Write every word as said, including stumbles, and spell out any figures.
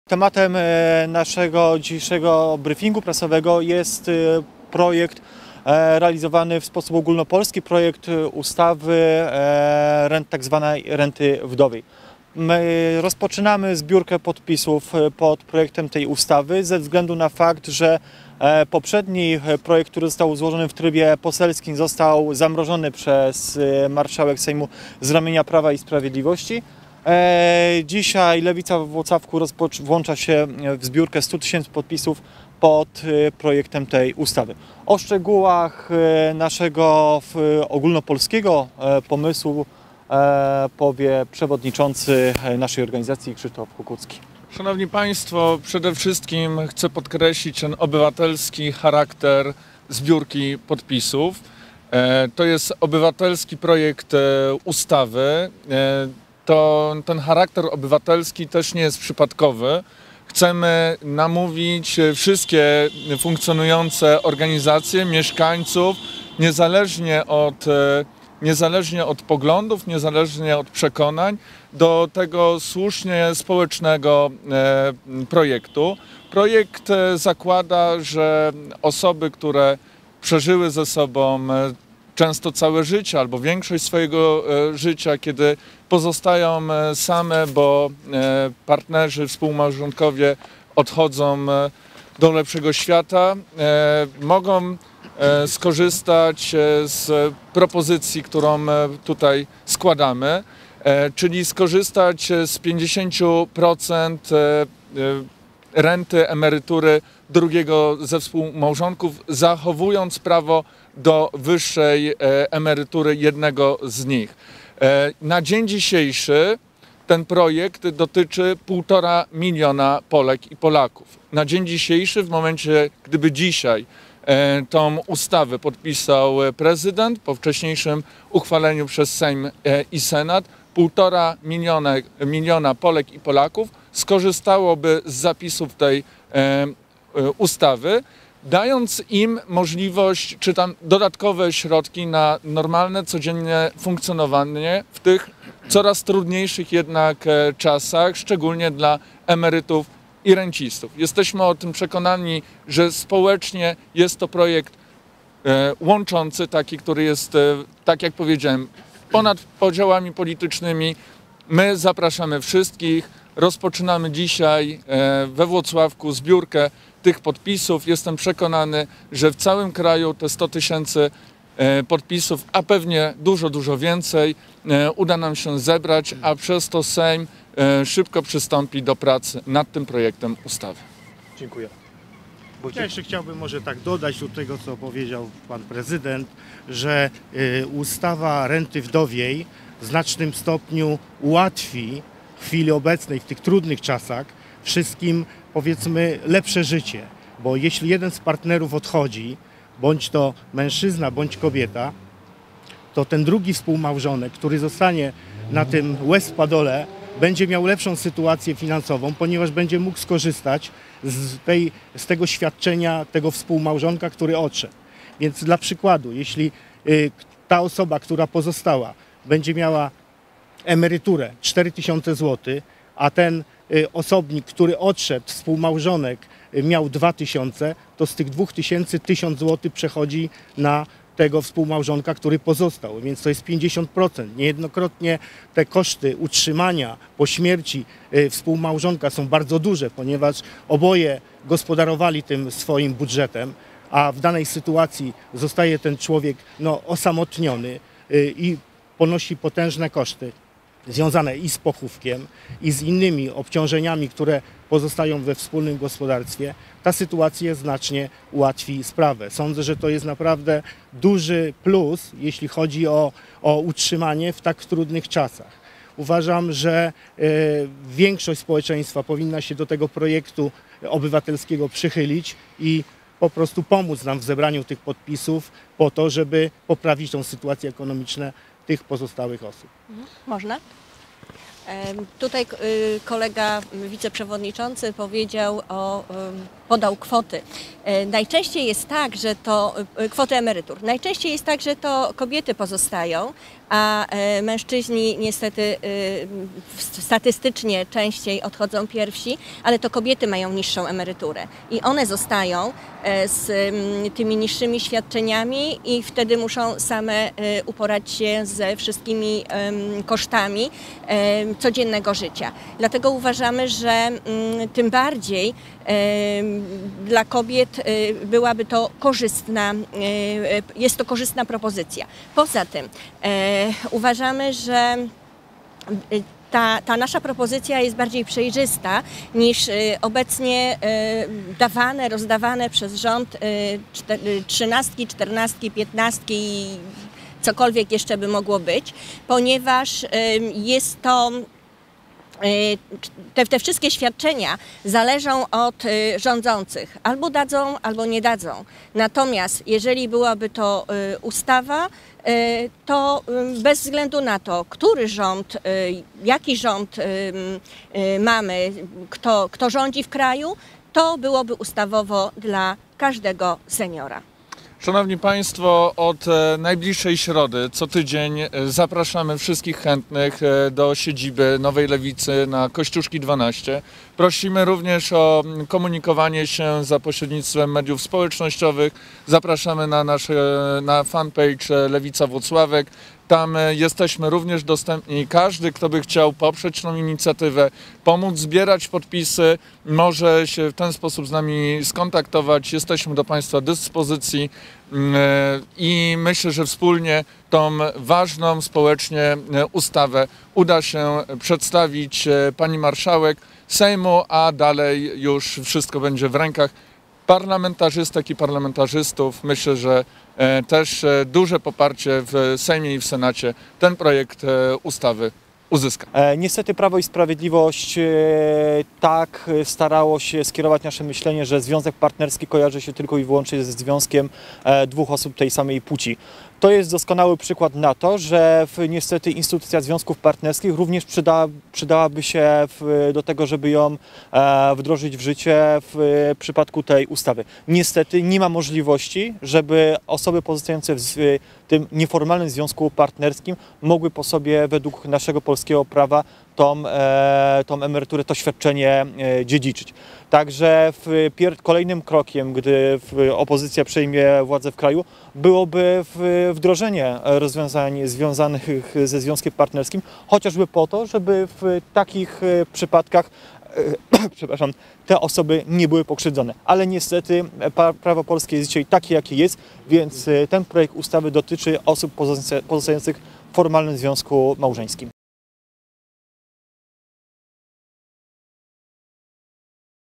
Tematem naszego dzisiejszego briefingu prasowego jest projekt realizowany w sposób ogólnopolski, projekt ustawy rent, tak zwanej renty wdowej. My rozpoczynamy zbiórkę podpisów pod projektem tej ustawy ze względu na fakt, że poprzedni projekt, który został złożony w trybie poselskim, został zamrożony przez marszałek Sejmu z ramienia Prawa i Sprawiedliwości. Dzisiaj Lewica we Włocławku włącza się w zbiórkę stu tysięcy podpisów pod projektem tej ustawy. O szczegółach naszego ogólnopolskiego pomysłu powie przewodniczący naszej organizacji Krzysztof Kukucki. Szanowni Państwo, przede wszystkim chcę podkreślić ten obywatelski charakter zbiórki podpisów. To jest obywatelski projekt ustawy. To ten charakter obywatelski też nie jest przypadkowy. Chcemy namówić wszystkie funkcjonujące organizacje, mieszkańców, niezależnie od, niezależnie od poglądów, niezależnie od przekonań, do tego słusznie społecznego projektu. Projekt zakłada, że osoby, które przeżyły ze sobą często całe życie albo większość swojego życia, kiedy pozostają same, bo partnerzy, współmałżonkowie odchodzą do lepszego świata, mogą skorzystać z propozycji, którą tutaj składamy, czyli skorzystać z pięćdziesięciu procent renty, emerytury drugiego ze współmałżonków, zachowując prawo do wyższej emerytury jednego z nich. Na dzień dzisiejszy ten projekt dotyczy półtora miliona Polek i Polaków. Na dzień dzisiejszy, w momencie, gdyby dzisiaj tą ustawę podpisał prezydent, po wcześniejszym uchwaleniu przez Sejm i Senat, półtora miliona, miliona Polek i Polaków skorzystałoby z zapisów tej ustawy, dając im możliwość, czy tam dodatkowe środki na normalne, codzienne funkcjonowanie w tych coraz trudniejszych jednak czasach, szczególnie dla emerytów i rencistów. Jesteśmy o tym przekonani, że społecznie jest to projekt łączący, taki, który jest, tak jak powiedziałem, ponad podziałami politycznymi. My zapraszamy wszystkich. Rozpoczynamy dzisiaj we Włocławku zbiórkę tych podpisów. Jestem przekonany, że w całym kraju te sto tysięcy podpisów, a pewnie dużo, dużo więcej, uda nam się zebrać, a przez to Sejm szybko przystąpi do pracy nad tym projektem ustawy. Dziękuję. Ja jeszcze chciałbym może tak dodać do tego, co powiedział pan prezydent, że ustawa renty wdowiej w znacznym stopniu ułatwi w chwili obecnej, w tych trudnych czasach, wszystkim, powiedzmy, lepsze życie. Bo jeśli jeden z partnerów odchodzi, bądź to mężczyzna, bądź kobieta, to ten drugi współmałżonek, który zostanie na tym łez-padole, będzie miał lepszą sytuację finansową, ponieważ będzie mógł skorzystać z, tej, z tego świadczenia tego współmałżonka, który odszedł. Więc dla przykładu, jeśli y, ta osoba, która pozostała, będzie miała emeryturę cztery tysiące złotych, a ten y, osobnik, który odszedł, współmałżonek, y, miał dwa tysiące, to z tych dwóch tysięcy tysiąc złotych przechodzi na tego współmałżonka, który pozostał, więc to jest pięćdziesiąt procent. Niejednokrotnie te koszty utrzymania po śmierci y, współmałżonka są bardzo duże, ponieważ oboje gospodarowali tym swoim budżetem, a w danej sytuacji zostaje ten człowiek no, osamotniony y, i ponosi potężne koszty związane i z pochówkiem, i z innymi obciążeniami, które pozostają we wspólnym gospodarstwie, ta sytuacja znacznie ułatwi sprawę. Sądzę, że to jest naprawdę duży plus, jeśli chodzi o, o utrzymanie w tak trudnych czasach. Uważam, że y, większość społeczeństwa powinna się do tego projektu obywatelskiego przychylić i po prostu pomóc nam w zebraniu tych podpisów po to, żeby poprawić tą sytuację ekonomiczną tych pozostałych osób. Można? Tutaj kolega wiceprzewodniczący powiedział o podał kwoty. Najczęściej jest tak, że to kwoty emerytur. Najczęściej jest tak, że to kobiety pozostają, a mężczyźni niestety statystycznie częściej odchodzą pierwsi, ale to kobiety mają niższą emeryturę i one zostają z tymi niższymi świadczeniami i wtedy muszą same uporać się ze wszystkimi kosztami codziennego życia. Dlatego uważamy, że tym bardziej dla kobiet byłaby to korzystna, jest to korzystna propozycja. Poza tym uważamy, że Ta, ta nasza propozycja jest bardziej przejrzysta niż obecnie dawane, rozdawane przez rząd trzynastki, czternastki, piętnastki i cokolwiek jeszcze by mogło być, ponieważ jest to Te, te wszystkie świadczenia zależą od rządzących. Albo dadzą, albo nie dadzą. Natomiast jeżeli byłaby to ustawa, to bez względu na to, który rząd, jaki rząd mamy, kto, kto rządzi w kraju, to byłoby ustawowo dla każdego seniora. Szanowni Państwo, od najbliższej środy co tydzień zapraszamy wszystkich chętnych do siedziby Nowej Lewicy na Kościuszki dwanaście. Prosimy również o komunikowanie się za pośrednictwem mediów społecznościowych. Zapraszamy na nasz na fanpage Lewica Włocławek. Tam jesteśmy również dostępni. Każdy, kto by chciał poprzeć tą inicjatywę, pomóc zbierać podpisy, może się w ten sposób z nami skontaktować. Jesteśmy do Państwa dyspozycji i myślę, że wspólnie tą ważną społecznie ustawę uda się przedstawić pani marszałek Sejmu, a dalej już wszystko będzie w rękach parlamentarzystek i parlamentarzystów. Myślę, że też duże poparcie w Sejmie i w Senacie ten projekt ustawy uzyska. Niestety Prawo i Sprawiedliwość tak starało się skierować nasze myślenie, że związek partnerski kojarzy się tylko i wyłącznie ze związkiem dwóch osób tej samej płci. To jest doskonały przykład na to, że niestety instytucja związków partnerskich również przyda, przydałaby się w, do tego, żeby ją e, wdrożyć w życie w przypadku tej ustawy. Niestety nie ma możliwości, żeby osoby pozostające w, w tym nieformalnym związku partnerskim mogły po sobie według naszego polskiego prawa tą, e, tą emeryturę, to świadczenie e, dziedziczyć. Także w pier- kolejnym krokiem, gdy w opozycja przejmie władzę w kraju, byłoby w wdrożenie rozwiązań związanych ze związkiem partnerskim, chociażby po to, żeby w takich przypadkach e, przepraszam, te osoby nie były pokrzywdzone. Ale niestety prawo polskie jest dzisiaj takie, jakie jest, więc ten projekt ustawy dotyczy osób pozostających w formalnym związku małżeńskim.